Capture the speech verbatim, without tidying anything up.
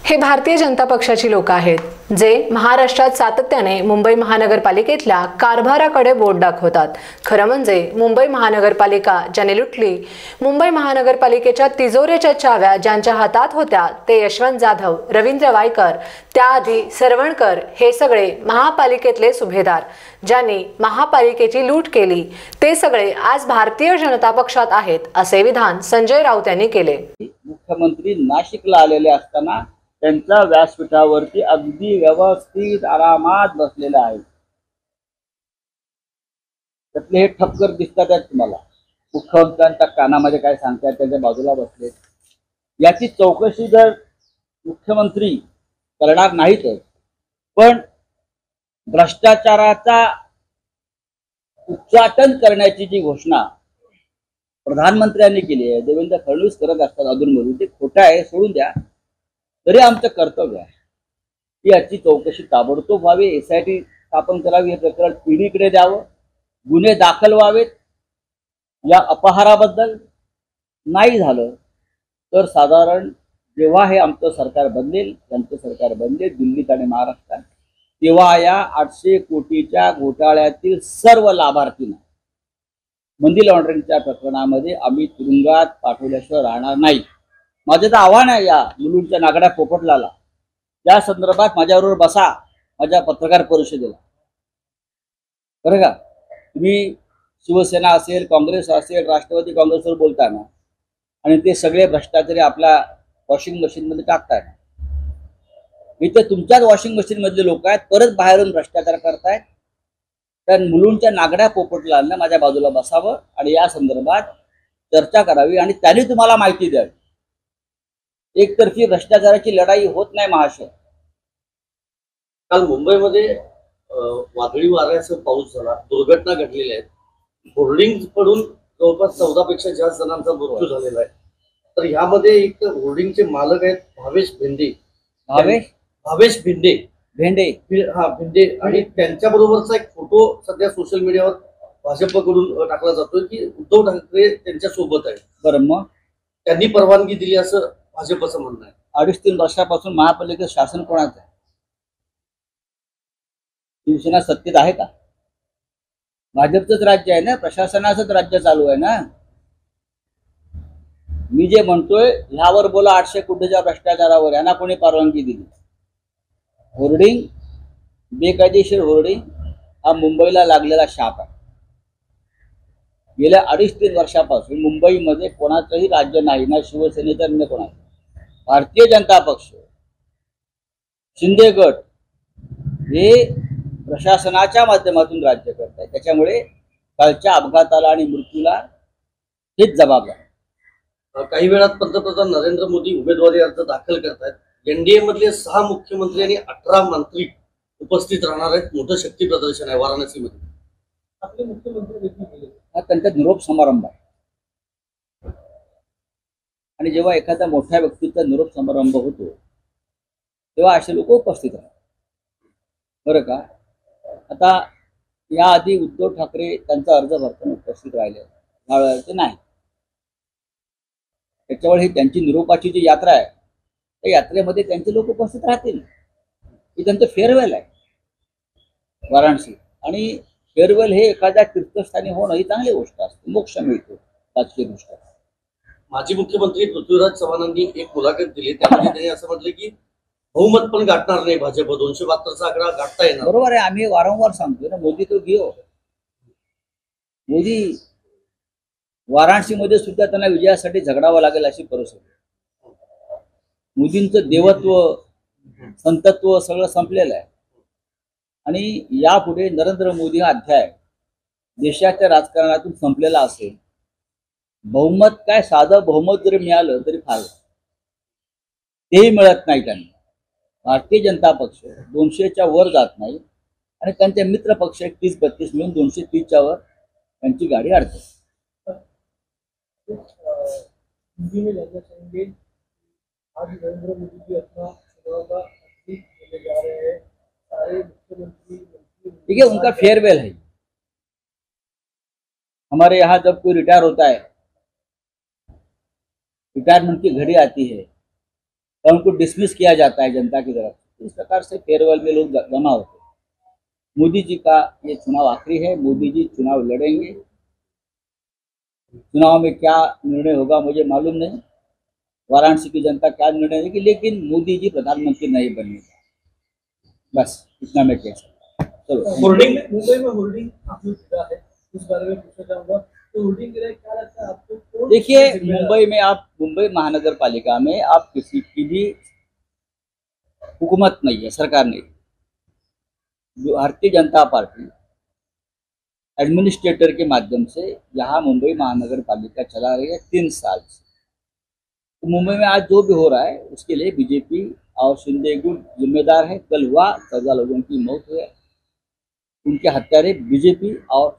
हे भारतीय जनता पक्षाची लोक आहेत जे महाराष्ट्रात सातत्याने मुंबई महानगरपालिकेतल्या कारभाराकडे बोट दाखवतात। खरं म्हणजे मुंबई महानगरपालिका ज्याने लुटली, मुंबई महानगरपालिकेच्या तिजोऱ्याच्या चाव्या ज्यांच्या हातात होत्या ते यशवंत जाधव, रवींद्र वायकर, त्याआधी सरवणकर हे सगळे महापालिकेतले सुभेदार ज्यांनी महापालिकेची लूट केली, ते सगळे आज भारतीय जनता पक्षात आहेत असे विधान संजय राऊत यांनी केले। मुख्यमंत्री नाशिकला आलेले असताना त्यांच्या व्यासपीठावरती अगदी व्यवस्थित आरामात बसलेले आहेत। त्यातले हे ठपकर दिसतात आहेत तुम्हाला, मुख्यमंत्र्यांच्या कानामध्ये काय सांगतात त्यांच्या बाजूला बसले। याची चौकशी जर मुख्यमंत्री करणार नाहीतच, पण भ्रष्टाचाराचा उच्चाटन करण्याची जी घोषणा प्रधानमंत्र्यांनी केली आहे, देवेंद्र फडणवीस करत असतात अधूनमधून, ते खोटं आहे, सोडून द्या, तरी आमचं कर्तव्य आहे की याची चौकशी ताबडतोब व्हावी, एस आय टी स्थापन करावी, हे प्रकरण ईडीकडे द्यावं, गुन्हे दाखल व्हावेत। या अपहाराबद्दल नाही झालं तर साधारण जेव्हा हे आमचं सरकार बदलेल, त्यांचं सरकार बदलेल दिल्लीत आणि महाराष्ट्रात, तेव्हा या आठशे कोटीच्या घोटाळ्यातील सर्व लाभार्थींना मनी लॉन्ड्रिंगच्या प्रकरणामध्ये आम्ही तुरुंगात पाठवल्याशिवाय राहणार नाही। माझं तर आव्हान आहे या मुलूंच्या नागड्या पोपटलाला, त्या संदर्भात माझ्याबरोबर बसा माझ्या पत्रकार परिषदेला, बरं का? तुम्ही शिवसेना असेल, काँग्रेस असेल, राष्ट्रवादी काँग्रेसवर बोलताना आणि ते सगळे भ्रष्टाचारी आपल्या वॉशिंग मशीनमध्ये टाकताय, इथे तुमच्याच वॉशिंग मशीन मधले लोक आहेत, परत बाहेरून भ्रष्टाचार करतायत। त्या मुलूंच्या नागड्या पोपटलांना माझ्या बाजूला बसावं आणि या संदर्भात चर्चा करावी आणि त्यांनी तुम्हाला माहिती द्यावी। एकतर्फी भ्रष्टाचाराची लढाई होत नाही महाशय। काल मुंबईमध्ये वादळी वाऱ्यासह पाऊस झाला, दुर्घटना घडलेल्या आहेत, होर्डिंग पडून जवळपास चौदा पेक्षा जास्त जणांचा मृत्यू झालेला आहे। तर यामध्ये एक तर होर्डिंगचे मालक आहेत भावेश भेंडे, भावेश भावेश भेंडे भेंडे हा भेंडे आणि त्यांच्या बरोबरचा एक फोटो सध्या सोशल मीडियावर भाजपकडून टाकला जातोय की उद्धव ठाकरे त्यांच्या सोबत आहेत। बरं, मग त्यांनी परवानगी दिली असं भाजपचं म्हणणं आहे। अडीच तीन वर्षापासून महापालिकेत शासन कोणाचं आहे? शिवसेना सत्तेत आहे का? भाजपचंच राज्य आहे ना, प्रशासनाचंच राज्य चालू आहे ना। मी जे म्हणतोय ह्यावर बोला, आठशे कोटीच्या भ्रष्टाचारावर यांना कोणी परवानगी दिली? होर्डिंग, बेकायदेशीर होर्डिंग हा मुंबईला लागलेला शाप आहे। गेल्या अडीच तीन वर्षापासून मुंबईमध्ये कोणाचंही राज्य नाही, ना शिवसेनेचं ना कोणाचं। भारतीय जनता पक्ष, शिंदे गट हे प्रशासनाच्या माध्यमातून राज्य करत आहे, त्याच्यामुळे कालच्या अपघाताला आणि मृत्यूला हेच जबाबदार। काही वेळात पंतप्रधान नरेंद्र मोदी उमेदवारी अर्ज दाखल करतायत, एनडीए मधले सहा मुख्यमंत्री आणि अठरा मंत्री उपस्थित राहणार आहेत, मोठं शक्ती प्रदर्शन आहे वाराणसीमध्ये। आपले मुख्यमंत्री देखील गेले, हा त्यांचा निरोप समारंभ आहे आणि जेव्हा एखाद्या मोठ्या व्यक्तीचा निरोप समारंभ होतो तेव्हा असे लोक उपस्थित राहतात, बरं का? आता याआधी उद्धव ठाकरे त्यांचा अर्ज भरताना उपस्थित राहिले ते नाही, त्याच्यावर ही त्यांची निरोपाची जी यात्रा आहे त्या यात्रेमध्ये त्यांचे लोक उपस्थित राहतील। ही त्यांचं फेअरवेल आहे वाराणसी, आणि फेअरवेल हे एखाद्या तीर्थस्थानी होणं ही चांगली गोष्ट असते, मोक्ष मिळतो राजकीय दृष्ट्या। माजी मुख्यमंत्री पृथ्वीराज चव्हाणांनी एक मुलाखत दिली, त्यामध्ये त्यांनी असं म्हटलं की बहुमत पण गाठणार नाही भाजप, दोनशे बहात्तरचा आकडा गाठता येणार। बरोबर आहे, आम्ही वारंवार सांगतो ना, मोदी तो घेऊ, मोदी वाराणसीमध्ये सुद्धा त्यांना विजयासाठी झगडावं लागेल अशी परिस्थिती। मोदींचं देवत्व, संतत्व सगळं संपलेलं आहे आणि यापुढे नरेंद्र मोदी हा अध्याय देशाच्या राजकारणातून संपलेला असेल। बहुमत काय, साधं बहुमत जरी मिळालं तरी फार, तेही मिळत नाही त्यांना। भारतीय जनता पक्ष दोनशेच्या वर जात नाही आणि त्यांचे मित्र पक्ष एक तीस बत्तीस मिळून दोनशे तीसच्या वर त्यांची गाडी अडते। आज नरेंद्र मोदी जी अपना चुनाव का अतीत होने जा रहे हैं, सारे मुख्यमंत्री, ठीक है, उनका फेयरवेल है। हमारे यहाँ जब कोई रिटायर होता है, रिटायरमेंट की घड़ी आती है, और उनको डिसमिस किया जाता है जनता की तरफ से। इस प्रकार से फेयरवेल में लोग जमा होते हैं। मोदी जी का ये चुनाव आखिरी है, मोदी जी चुनाव लड़ेंगे। चुनाव में क्या निर्णय होगा मुझे मालूम नहीं, वाराणसी की जनता क्या निर्णय लेगी, लेकिन मोदी जी प्रधानमंत्री नहीं बनेगा, बस इतना मैं कह सकता हूँ। चलो, होर्डिंग में मुंबई में होर्डिंग जो गिरा है उस बारे में पूछना चाहूंगा। तो होर्डिंग गिरा है, क्या लगता है आपको? कौन देखिए इसका जिम्मेदार मुंबई में आप मुंबई महानगर पालिका में आप किसी की भी हुकूमत नहीं है, सरकार नहीं। भारतीय जनता पार्टी एडमिनिस्ट्रेटर के माध्यम से यहाँ मुंबई महानगर पालिका चला रही है तीन साल से। तो मुंबई में आज जो भी हो रहा है उसके लिए बीजेपी और शिंदे गुट जिम्मेदार है। कल हुआ चौदह लोगों की मौत हुई, उनके हत्यारे बीजेपी और